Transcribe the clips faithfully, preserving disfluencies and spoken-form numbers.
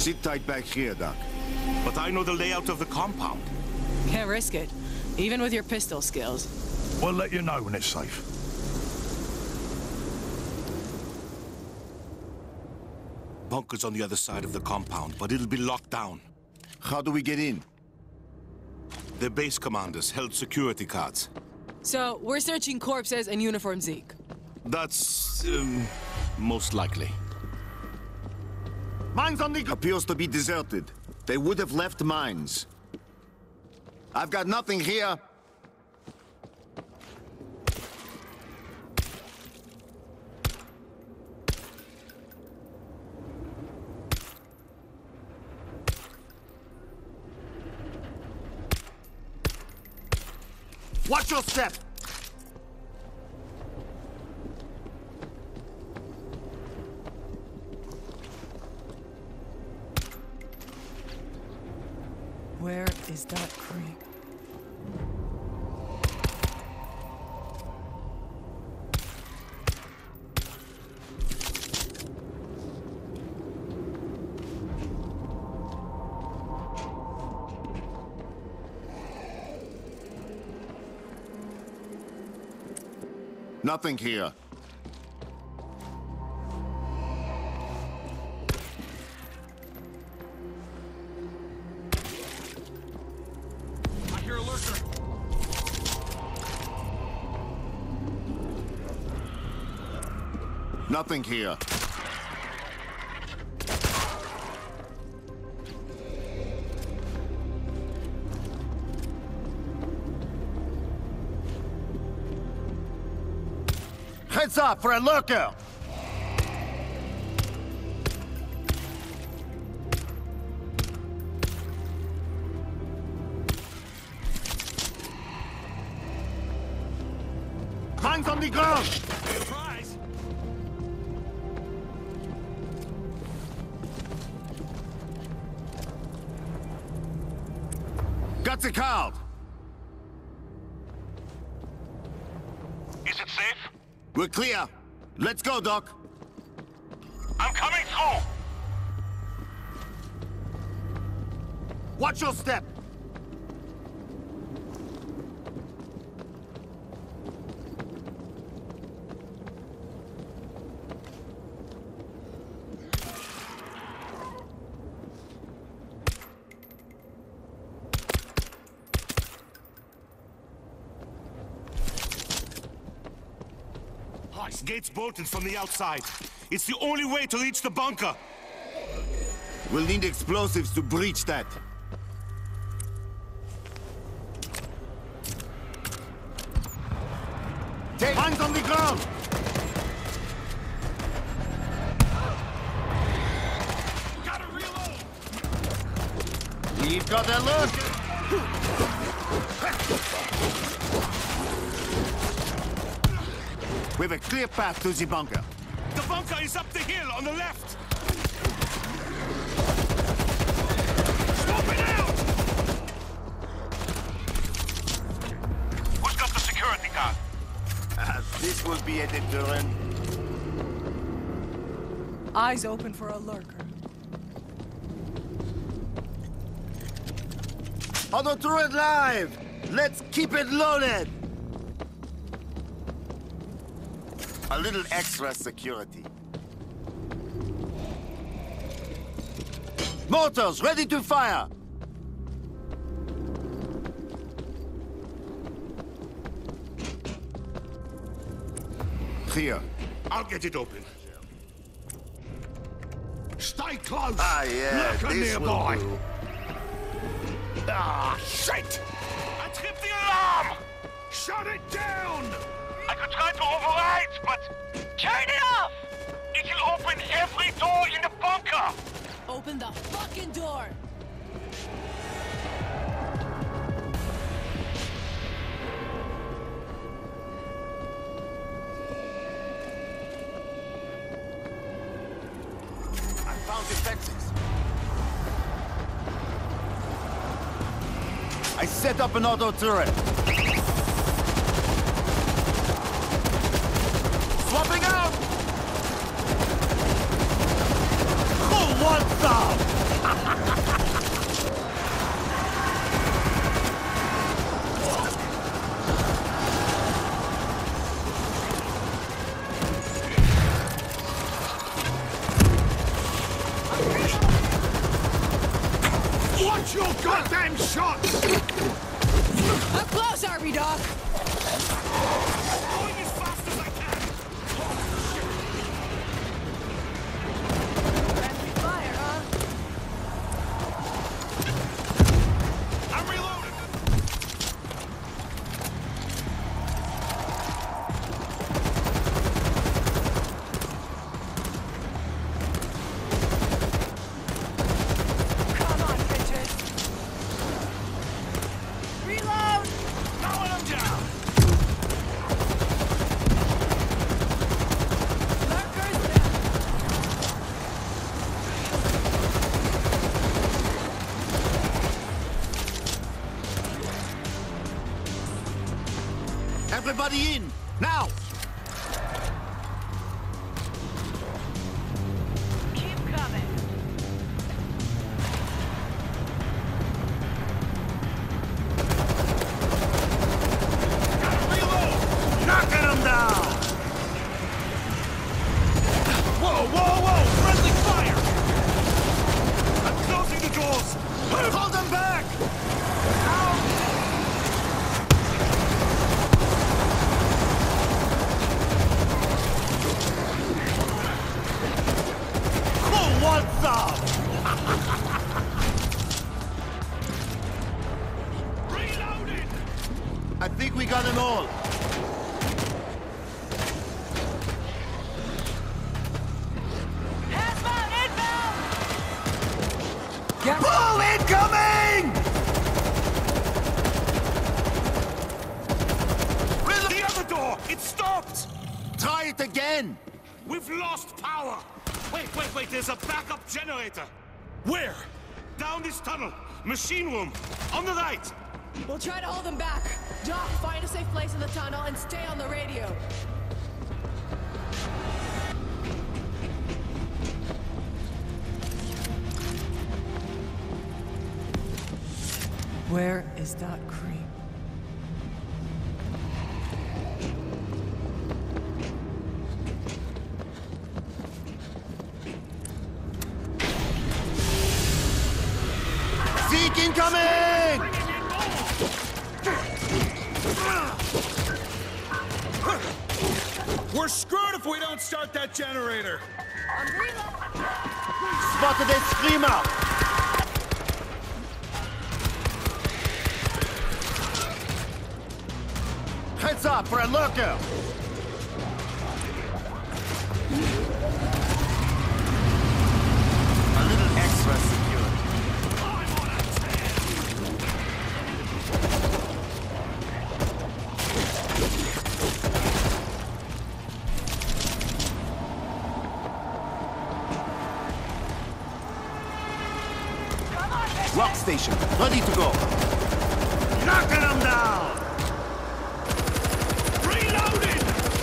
Sit tight back here, Doc. But I know the layout of the compound. Can't risk it, even with your pistol skills. We'll let you know when it's safe. Bunker's on the other side of the compound, but it'll be locked down. How do we get in? The base commanders held security cards. So, we're searching corpses and uniform Zeke. That's, um, most likely. Mines on the... Appears to be deserted. They would have left mines. I've got nothing here. Watch your step! Where is that creek? Nothing here. I hear a lurker. Nothing here. Heads up for a lurker! Mines on the ground! Surprise! Got the card! Is it safe? We're clear. Let's go, Doc. I'm coming through! Watch your step! Gates bolted from the outside. It's the only way to reach the bunker. We'll need explosives to breach that. Take hands on the ground! Gotta reload! We've got a look! We have a clear path to the bunker. The bunker is up the hill on the left! Swap it out! Who's got the security card? Uh, this will be a deterrent. Eyes open for a lurker. Auto turret live! Let's keep it loaded! A little extra security. Mortars ready to fire! Here. I'll get it open. Stay close! Ah, yeah, Lurker this nearby! will do. Ah, shit! I tripped the alarm! Shut it down! I could try to override, but... Turn it off! It'll open every door in the bunker! Open the fucking door! I found defenses. I set up an auto turret. Swapping out! Who wants some? Going as fast as I can! Friendly fire, huh? I'm reloading! Come on, bitches! Reload! Mowing them down! Lurkers down! Everybody in! Now! Keep coming. Knocking them down! Whoa, whoa, whoa! Friendly fire! I'm closing the doors! Hold them back! Who wants some? Reloading! I think we got them all. Hazmat inbound! Boom incoming! The other door! It stopped! Try it again! We've lost power! Wait, wait, wait, there's a backup generator! Where? Down this tunnel! Machine room! On the right! We'll try to hold them back. Doc, find a safe place in the tunnel and stay on the radio. Where is that creep? Zeke incoming! We're screwed if we don't start that generator! I'm reloading! Spotted a screamer! Heads up for a lurker! A little extra security. Come on, bitches! Rock station, ready to go. Knocking them down! Reloading!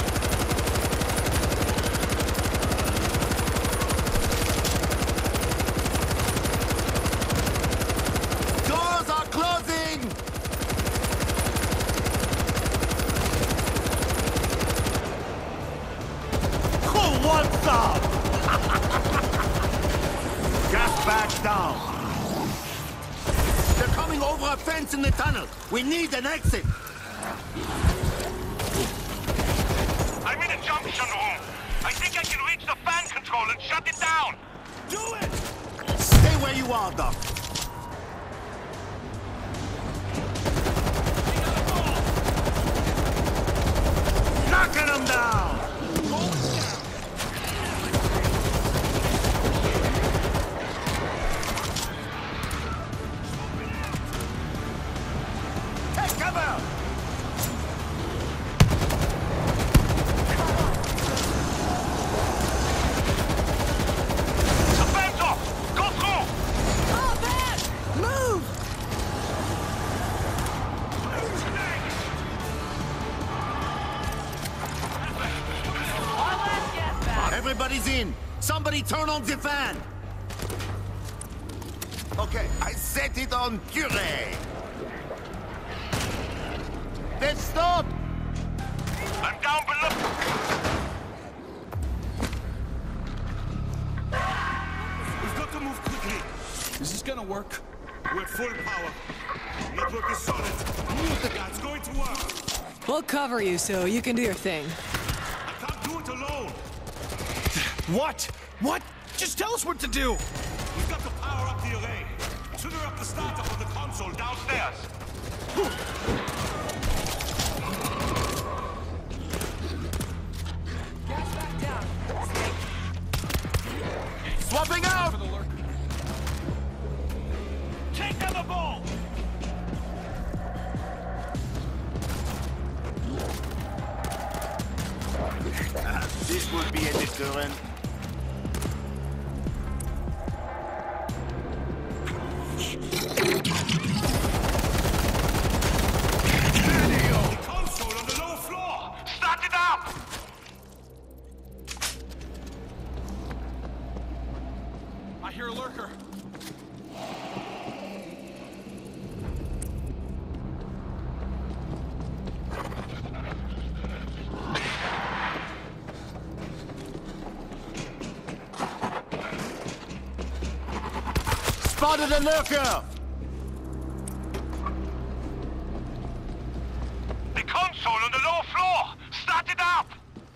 Doors are closing! Who wants some? Gas back down. They're coming over a fence in the tunnel. We need an exit. I'm in a junction room. I think I can reach the fan control and shut it down. Do it! Stay where you are, Doc. Knocking them down! Take cover! The fan's off. Go through. Oh, man! Move! One last gas bag. Everybody's in. Somebody turn on the fan. Okay, I set it on puree. Then stop. I'm down below. We've got to move quickly. Is this gonna work? We're at full power. Network is solid. Yeah, it's going to work. We'll cover you so you can do your thing. I can't do it alone. What? What? Just tell us what to do! We've got to power up the array. Trigger up the startup on the console downstairs. Gas back down. Swapping out! Take down the ball! Ah, this would be a deterrent. The console on the lower floor. Start it up! I hear a lurker. Spotted a lurker! The console on the lower floor! Start it up!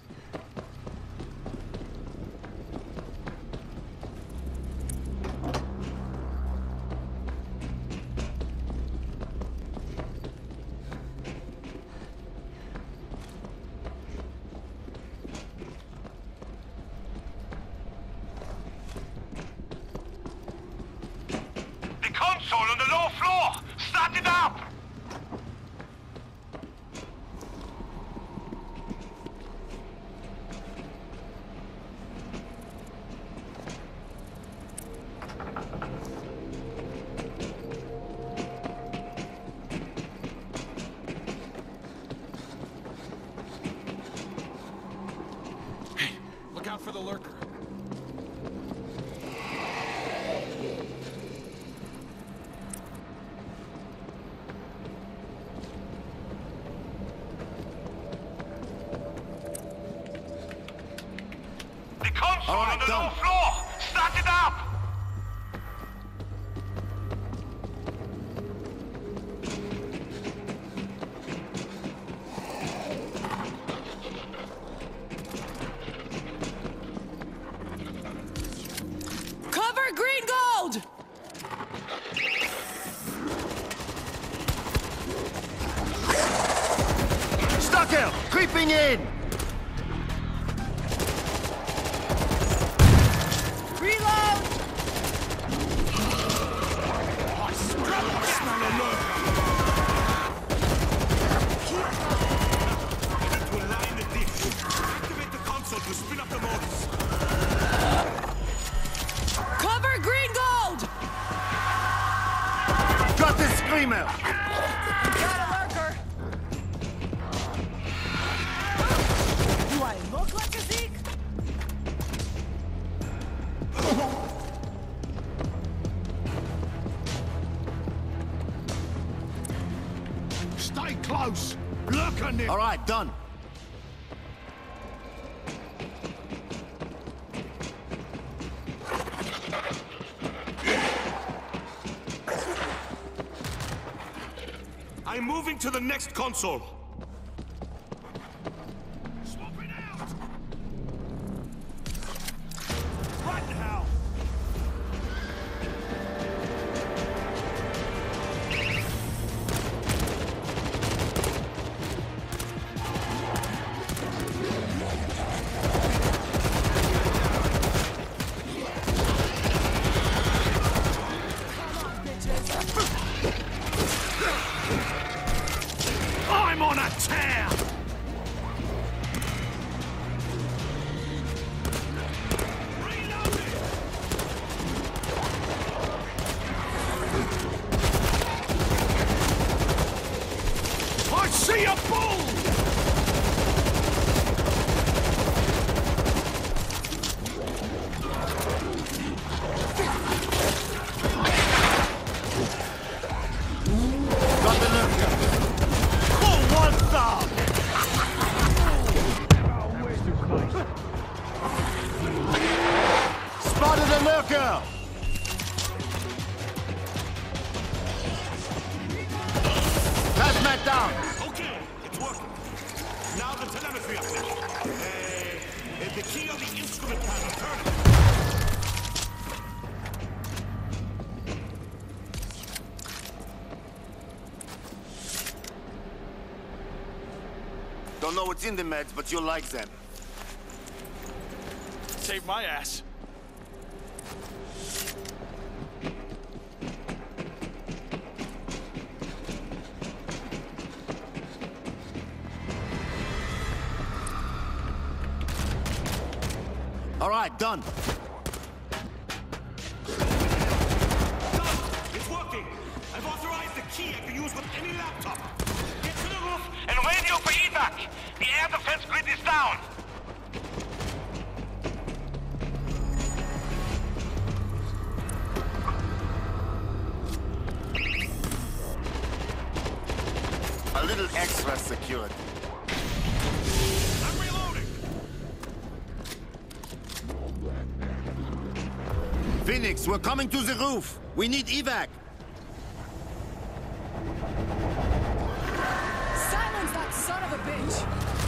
The console on the lower floor! Start it up! Hey, look out for the lurker. The console All right, on the done. lower floor! Start it up! Cover green gold! Stucker! Creeping in! Reload! To align the diff. Activate the console to spin up the motors. Cover green gold! Got the screamer! Got a lurker. Do I look like a Zeke? Stay close! Lurker near! All right, done. I'm moving to the next console. Swap it out! Right now! I'm on Don't know what's in the meds, but you'll like them. Save my ass. All right, done. Done! It's working! I've authorized the key I can use with any laptop. Get to the roof and radio for evac! The air defense grid is down! A little extra security. I'm reloading! Phoenix, we're coming to the roof. We need evac. Silence that son of a bitch!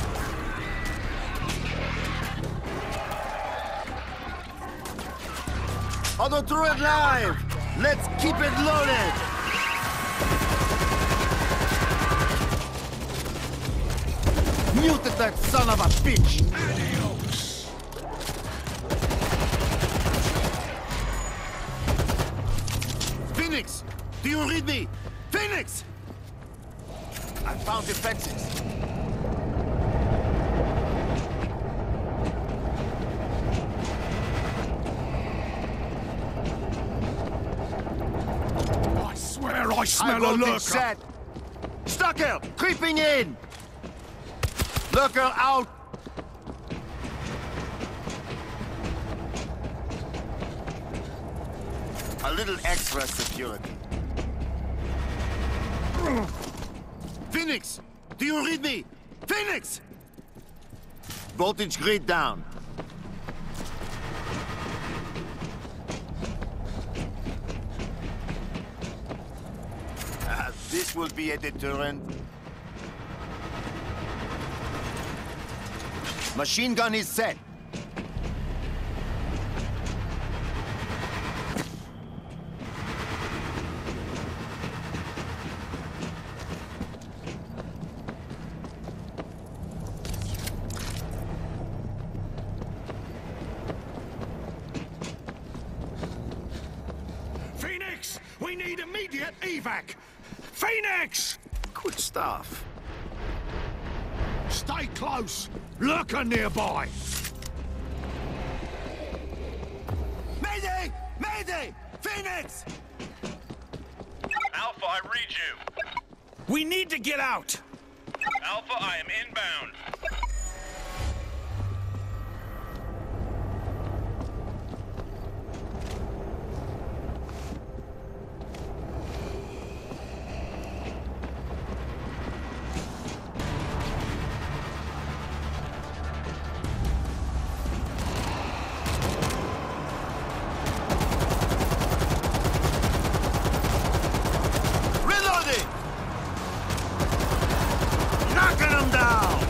Auto turret live. Let's keep it loaded. Muted that son of a bitch. Phoenix, do you read me? Phoenix! I found defenses. I swear I smell High a voltage lurker. set. Stucker, creeping in. Lurker out. A little extra security. Phoenix, do you read me? Phoenix! Voltage grid down. Uh, this will be a deterrent. Machine gun is set. Phoenix! We need immediate evac! Phoenix! Good stuff. Stay close. Lurker nearby. Mayday! Mayday! Phoenix! Alpha, I read you. We need to get out. Alpha, I am inbound. Reloading! Knocking them down!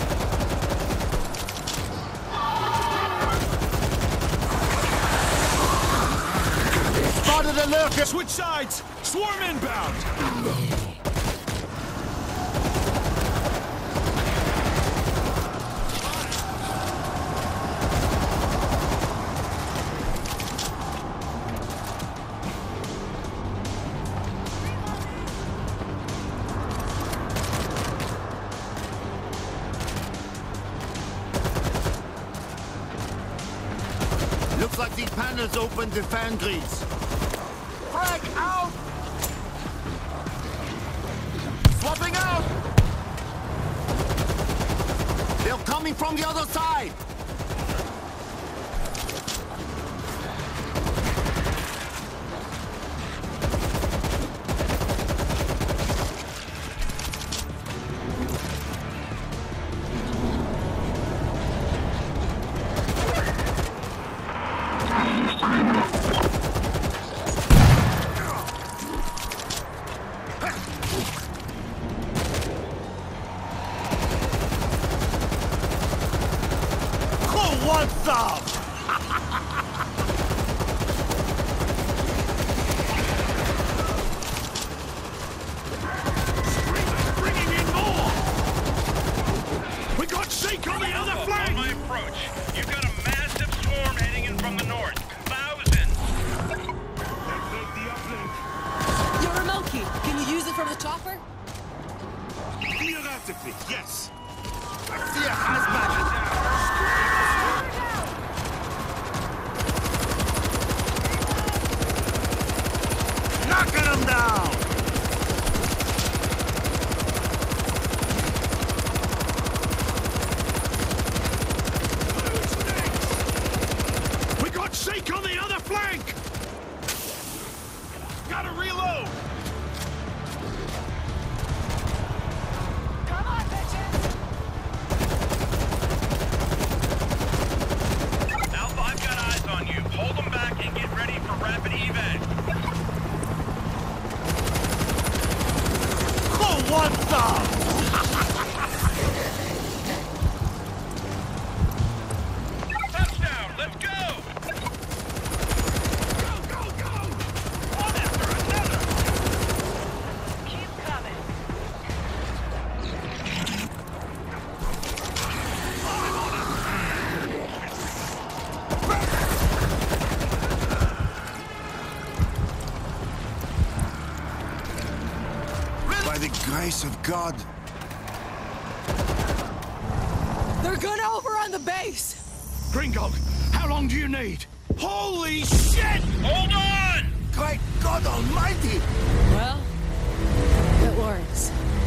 Spotted a lurker! Switch sides. Swarm inbound. Looks like these panels open the fan grills. Frag out! Swapping out! They're coming from the other side! Who wants some? Bringing in more. approach. You've got a massive swarm heading in from the north. Thousands. Activate the uplink. Your remote key. Can you use it from the chopper? Theoretically, yes. Fear has knocking them down! We got Sheik on the other flank! Gotta reload! Come on, bitches! Alpha, I've got eyes on you. Hold them back and get ready for rapid evac. Oh, what the? Touchdown, let's go! Go, go, go! One after another! Keep coming. By the grace of God. They're gonna overrun the base! Gringo, how long do you need? Holy shit! Hold on! Great God Almighty! Well, it works.